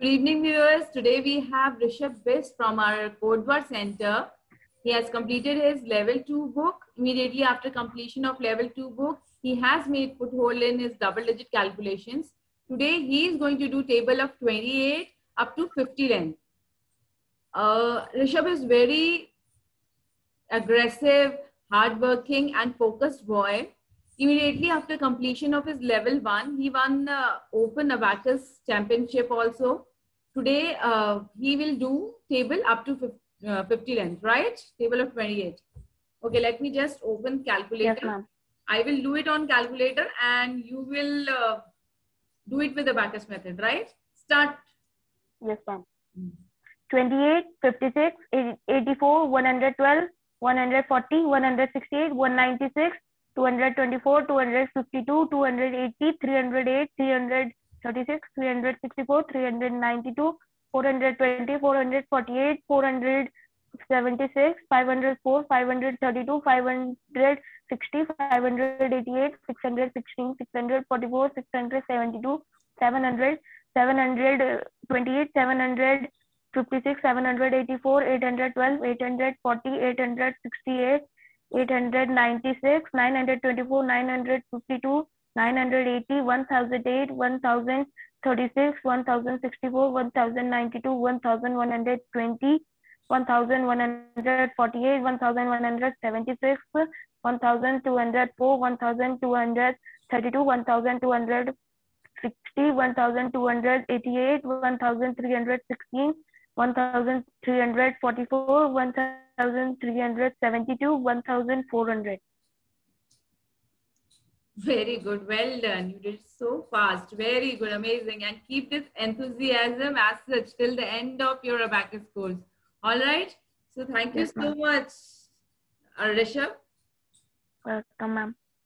Good evening, viewers. Today we have Rishabh Bist from our Codeword Center. He has completed his level 2 book. Immediately after completion of level 2 book, he has made foothold in his double-digit calculations. Today he is going to do table of 28 up to 50 length. Rishabh is very aggressive, hardworking, and focused boy. Immediately after completion of his level 1, he won Open Abacus Championship also. Today, he will do table up to 50 length, right? Table of 28. Okay, let me just open calculator. Yes, ma'am. I will do it on calculator and you will do it with the Abacus method, right? Start. Yes, ma'am. 28, 56, 84, 112, 140, 168, 196, 224, 252, 280, 308, 336, 364, 392, 420, 448, 476, 504, 532, 560, 588, 616, 644, 672, 700, 728, 756, 784, 812, 840, 868, 896, 924, 952, 980, 1008, 1036, 1064, 1092, 1120, 1148, 1176, 1204, 1232, 1260, 1288, 1316, 1344, 1372, 1400. Very good. Well done. You did so fast. Very good. Amazing. And keep this enthusiasm as such till the end of your Abacus course. All right. So thank you Yes, so much, Rishabh. Welcome, ma'am.